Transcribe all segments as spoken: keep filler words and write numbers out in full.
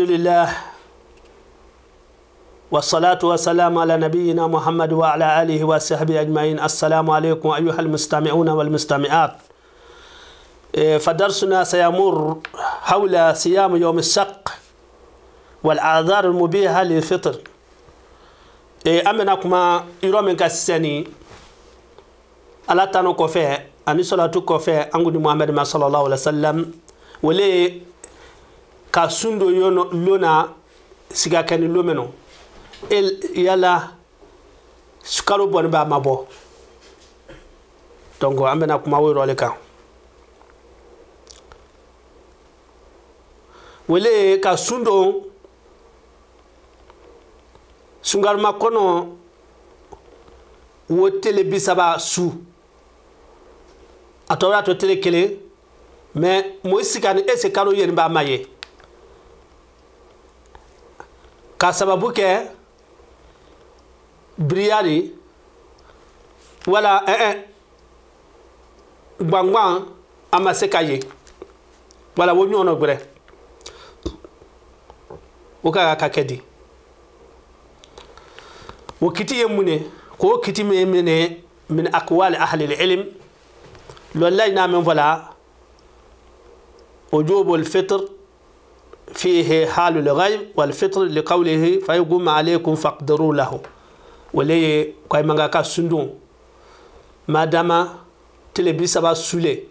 لله والصلاة والسلام على نبينا محمد وعلى آله وصحبه أجمعين. السلام عليكم أيها المستمعون والمستمعات. فدرسنا سيمر حول صيام يوم الشق والأعذار المبيحة للفطر. أمنكما يرومن كسني على تانو كوفي أني صلاة كوفي أنغودي محمد صلى الله عليه وسلم ولي كاسوندو يونو لونا سيغا كاني لومنو el yala sukaro bon ba mabo donc ambena kuma wiro le kan wele ka sundo sungar makono wo tele bisaba su atora to tele kele mais mo sikani ese karo yen ba maye ka sababu ke briari wala eh eh gbangban amasekaye wala wo nyono gbre o ka ka kedi wo kiti yemune ko kiti me mene min aqwal ahli alilm wallahi na men wala وجوب الفطر فيه حال الغيب والفطر لقوله فيقوم عليكم فاقدروا له ولي كاي مانغا كا سندون ماداما تلبي سبا سولي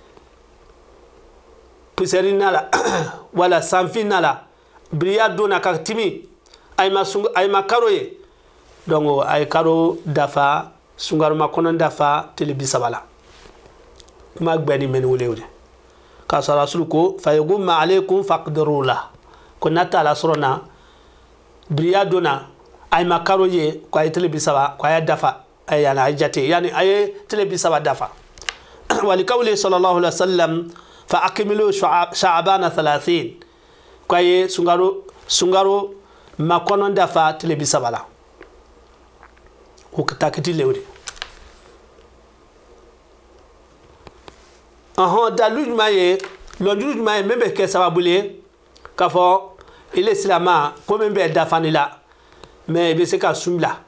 بسرينا لا ولا سانفينا لا بريا دونا كاتيمي اي ما سونغ اي ما كاروي دونغو اي كارو دافا سونغار ما كونن دافا تلبي سبالا ما غبني من وليودي كاس رسولكو فيقوم عليكم فاقدروا له كنا تعالى سرنا بريا دونا ay makaro ye kwa itele bisaba kwa ya dafa ay yana ajate yani ay tele bisaba dafa wali qawli sallallahu alaihi wasallam fa akmilu sha'ban thalathين kwa ye sungaro sungaro makono dafa tele bisaba la ukitakiti lewri aha daluj maye lonjuj maye membe ke sababule kafo ile islama ko membe dafa ni la mais be se ka sumla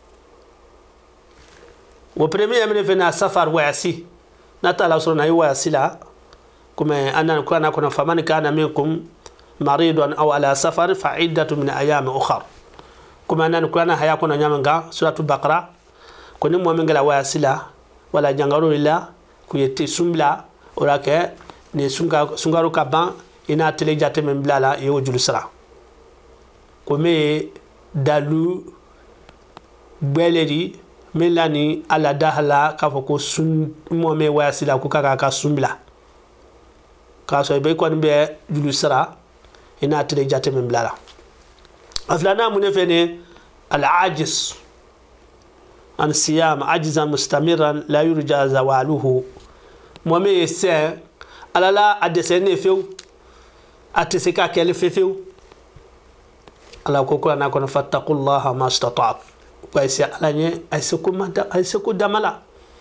wo premier yamne fena safar wasi natala sura na wasi la kuma anna kuna kuna famani kana minkum maridun aw ala safar fa iddatu min ayam ukhra kuma anna kuna haya kuna nyamanga suratul baqara kuni mo mengala wasi la wala jangaro ila ku yete sumla orake ne sunga sungaro kaban ina tele jate memblala yo julusra kome dalu beleri melani ala dahala ka foko sun mo me wasila ku kaka ka sumbla ka so be ko be julusra ina tele jate men blala aflana munefene al ajiz an siyam ajizan mustamiran la yurja zawaluhu mo me se alala adesene few ateseka kele fefew ala kokula na kono fattaqullaha ma istata'at wa isi alanye aisiku mata aisiku damala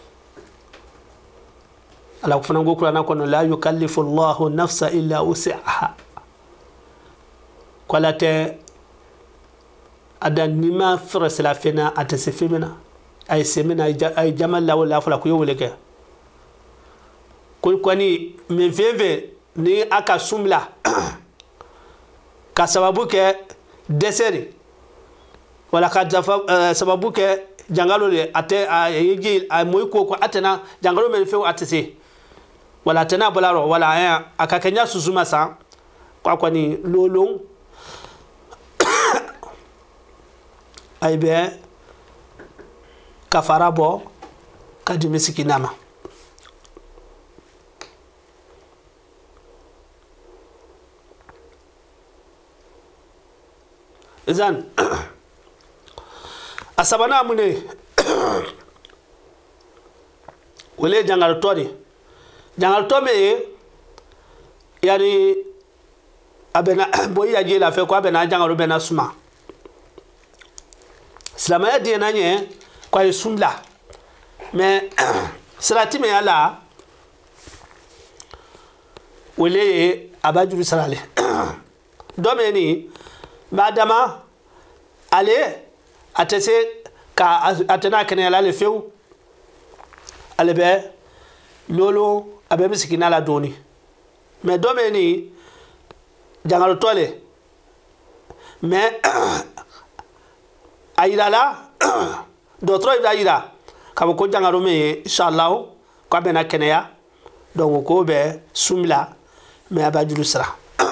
ala kufana kokula na kono la yukallifu Allahu nafsa illa wus'aha kwalate adanima frasla fena atasifimina ay semina ay jamal la wala fala ku yowleke kul kwani me veve ni aka sumla ka sababu ke deseri wala ka dafa uh, sababu ke jangalo le ate ayigi ay moy ko ko atena jangalo men fe atese wala tena bolaro wala aya akakenya susuma sa kwa kwani lolong aybe kafarabo kadi misikinama izan asabana mune wale jangal tori jangal tome yani abena boya je la fe ko abena jangal bena suma slama ya di nanye kwa sunla mais salati me ala wale abajuru salale domeni madama ale atese ka atena kene la le feu ale be lolo abe misikina la doni mais domeni jangalo tole mais ayira la d'autres ida ira kabo ko jangaro me inshallah ko bena kenya donc ko be sumla mais abajulu sra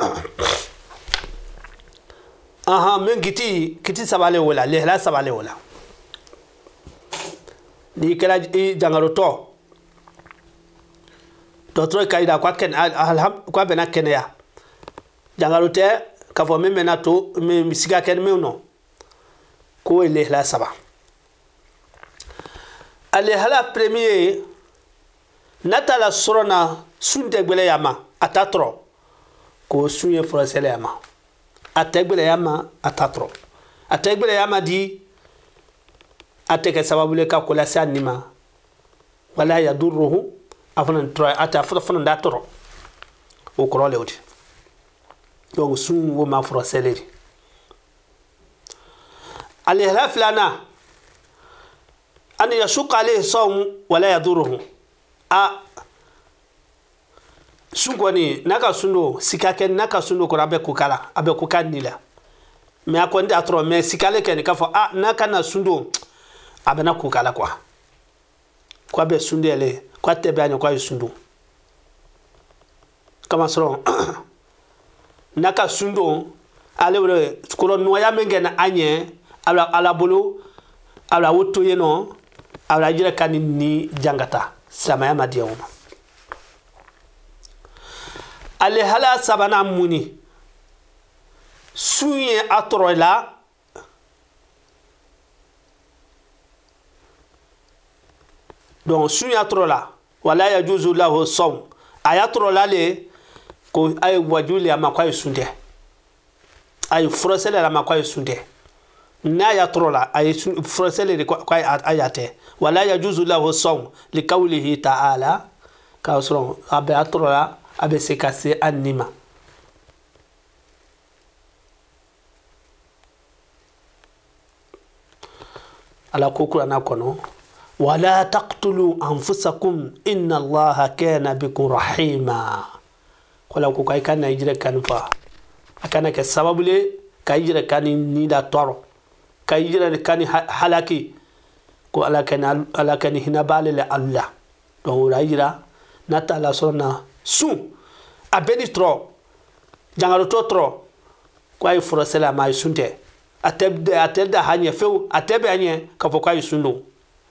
aha men giti kiti sabale wala lehla sabale wala ni kala jangaro to d'autres kaida ko ken alham ko bena kenya jangaro te kavo me menato me misiga ken me no ko lehla saba ale hala premier natala sorona sunde gbele yama atatro ko sunye forasele yama ategbele yama atatro ategbele yama di ateke sababu le ka kola sanima wala yadurruhu afana tra ata fana ndatro o korole odi donc sun wo ma forasele ale hala flana أن يشق عليه صوم ولا يضره a sungoni naka sundo sikake naka sundo ko rabe ko kala abe ko kanila me akonde atro me sikale ken ka fo ah naka na sundo abe na ko kala kwa kwa be sundele kwa tebe anyo kwa sundo kama soro naka sundo ale wore ko no ya mengena anye ala ala bolo ala woto yeno ala jira kan ni jangata sama ya madiyawo ale hala sabana muni suye atrola donc suye atrola wala yajuzu lahu sawm ayatrola le ko ay wajuli amakwa sunde ay frosele amakwa sunde na yatrola ay frosele ko ayate wala yajuzu lahu sawm likawlihi ta'ala ka usron abe atrola abe sekase anima ala kokura na kono wala taqtulu anfusakum inna allaha kana bikum rahima kola ko kay kan najire kan fa akana ke sababule kay jire kan ni da toro kay jire kan halaki ko ala kan ala kan hina balele allah do rajira nata la sona su abeni tro jangalo to tro ko ay frosela may sunte atebde atelde hanye few atebe anye ka fo kay sundu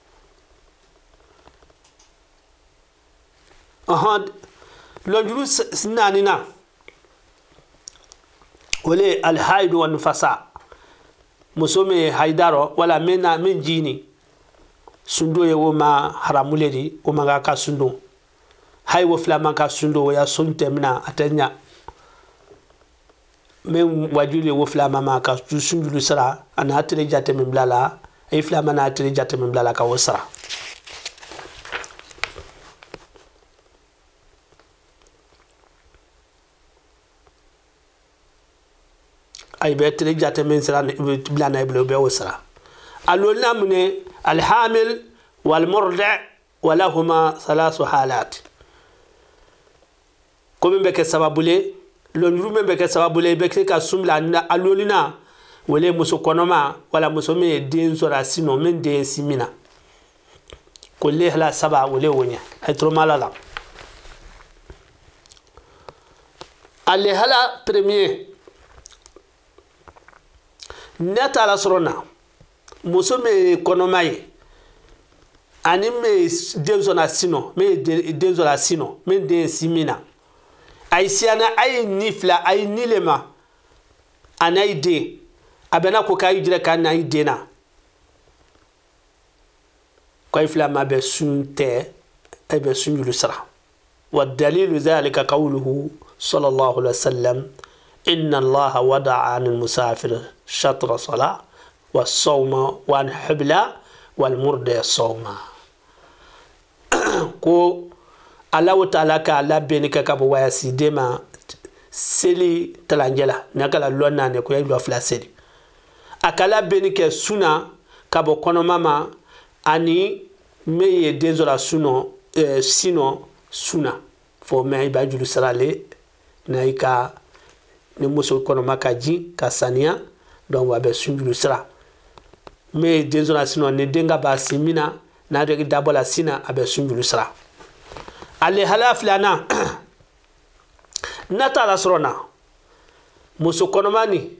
aha lonjuru sinanina wale alhaid wa nufasa musome haidaro wala mena menjini sundo ye woma haramuledi o maga ka sundo hay wo flama ka sundo ya sunte mina atenya men wajuli wo flama ma ka sundo sara ana atele jate min blala ay flama na atele jate min blala ka wosara ay be atele jate min sara blana iblo be wosara alolna mune الحامل والمرضع ولهما ثلاث حالات كم بك سببولي لونرو بك سببولي بك كسملا الولنا ولا مسكونما ولا مسومي دين زورا سينو من دين سيمينا كله لا سبع ولا ونيا هترو مالالا اللي هلا بريمير نتا لا سرونا musome konomaye ani me denzona sino me denzona sino me de simina aisiana ay nifla ay nilema anaide abena ko kay jira kan ay dena koy flama be sunte ay be sunjulu sara wa dalilu dhalika qawluhu sallallahu alaihi wasallam inna allaha wada'a 'anil musafir shatra salah والصوم وان حبلا والمرد الصوم كو الله تعالى كالا بينك كابو واسي ديما seli talangela nakala lonna ne ko yelo fla seli akala beni ke suna kabo kono mama ani meye denzola suno eh, sino suna fo me ba julu sarale naika ne muso kono makaji kasania donc wa be sunjulu sara me denzola sino ne denga ba simina na de dabola sina abe sunjulu sara ale halaf lana nata la sorona muso kono mani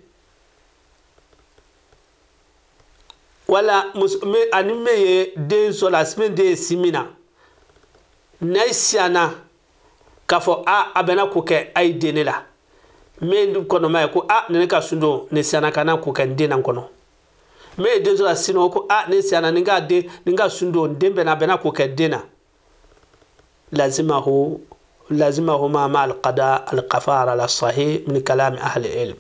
wala me anime ye den so la semaine de simina naisiana kafo a abena kuke ay denela me ndu kono may ko a ne ka sundo ne siana kana kuke ndena kono me den so la sino ko a ne siana ninga de ninga sundo ndembe na bena kuke dena lazimahu lazimahu ma ma alqada alqafara la sahih min kalam ahli ilm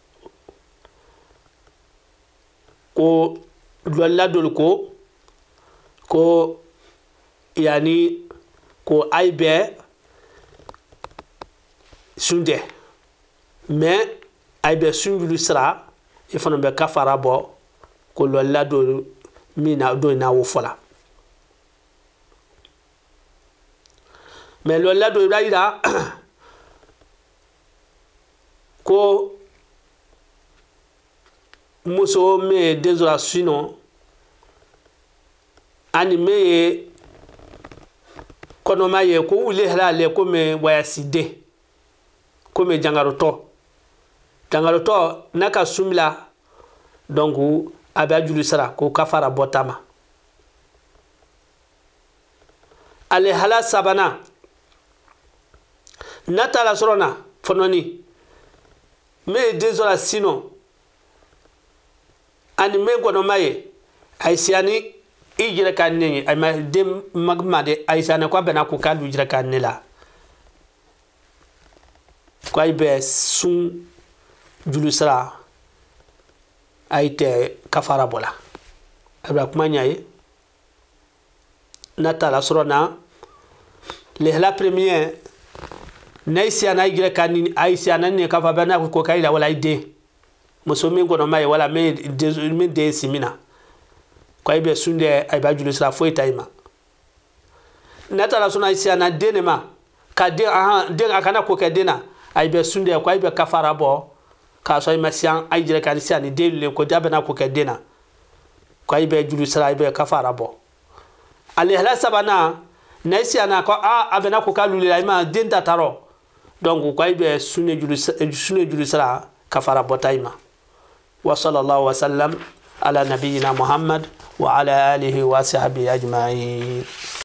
ko lolla dol ko ko yani ko aybe sunde mais aybe sunjulu sra e fana be kafara bo ko lolla dol mina do na wo fola mais lolla dol ida ko muso me denzola sino ani me kono maye ko wule halale ko me wayaside ko me jangaroto jangaroto naka sumila donc abajulu sara ko kafara botama ale hala sabana natala sorona fononi me denzola sino ani me kono maye aisiani ijira kanni ay ma dem magma de aisana ko bena ko kandu jira kannela ko ay be sun julusra ayte kafara bola abra kuma nyaay natala sorona le la première naisiana ijira kanni aisiana ne kafa bena ko kayla wala ide musomi gono mai wala me de me de simina ko ay be sunde ay ba julu sra foi taima nata la sona isi ana denema ka de aha de akana ko ka dena ay be sunde ko ay be kafara bo ka so ay masian ay jire kan siani de le ko dabe na ko ka dena ko ay be julu sra ay be kafara bo ale hala sabana na isi ana ko a abena ko ka lule ay ma denta taro donc ko ay be sunne julu sunne julu sra kafara bo taima وصلى الله وسلم على نبينا محمد وعلى آله وصحبه أجمعين.